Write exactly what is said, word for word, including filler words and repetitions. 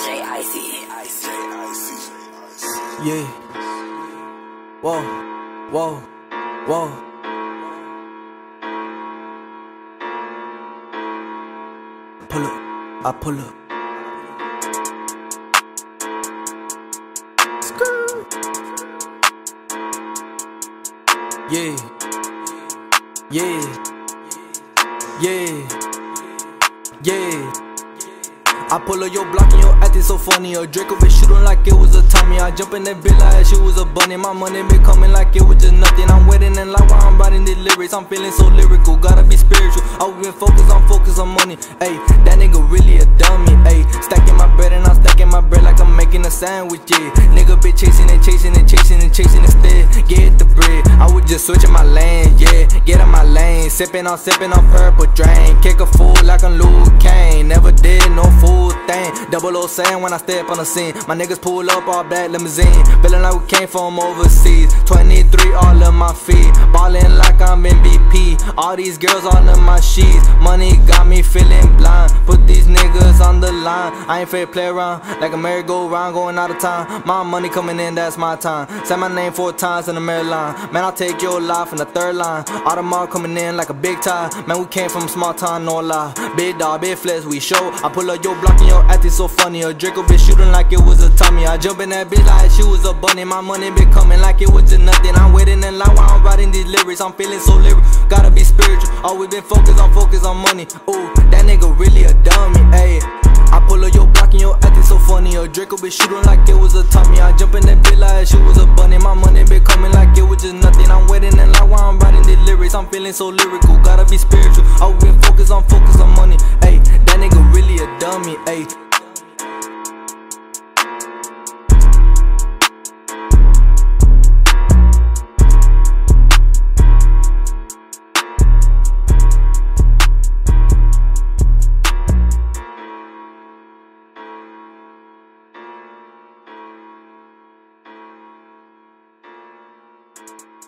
J I C. Yeah. Whoa, whoa, whoa. Pull up, I pull up. Skirt. Yeah, yeah, yeah, yeah. I pull up your block and your acting so funny. A Draco been shooting like it was a Tommy. I jump in that bitch like she was a bunny. My money been coming like it was just nothing. I'm waiting in line while I'm writing these lyrics. I'm feeling so lyrical, gotta be spiritual. Always been focused, I'm focused on money. Ayy, that nigga really a dummy. Ayy, stacking my bread and I'm stacking my bread like I'm making a sandwich. Yeah, nigga been chasing and chasing and chasing and chasing instead. Get the bread, I was just switching my lane. Yeah, get in my lane, sipping on sipping on purple drain. Kick a fool like I'm Luke Kane. Never did no fool thing. Double O saying when I step on the scene. My niggas pull up all black limousine. Feeling like we came from overseas. twenty-three all of my feet. Ballin' like I'm M V P. All these girls all in my sheets. Money got me feeling blind. Put these niggas on the line. I ain't afraid to play around like a merry-go-round going out of time. My money coming in, that's my time. Say my name four times in the mirror line. Man, I'll take your life in the third line. Audemars coming in like a big tie. Man, we came from a small town, no lie. Big dog, big flex, we show. I pull up your block and your acting so funny. A Draco been shooting like it was a Tommy. I jump in that bitch like she was a bunny. My money been coming like it was just nothing. I'm waiting in line while I'm writing these lyrics. I'm feeling so lyrical, gotta be spiritual. Always been focused, I'm focused on money. Ooh, that nigga really a dummy. Ayy, I pull up your block and your acting so funny. A Draco been shooting like it was a Tommy. I jump in that bitch like she was a bunny. My money been coming like it was just nothing. I'm waiting in line while I'm writing these lyrics. I'm feeling so lyrical, gotta be spiritual. Always been focused, I'm focused on money. Ayy, that nigga really a dummy. Ayy. You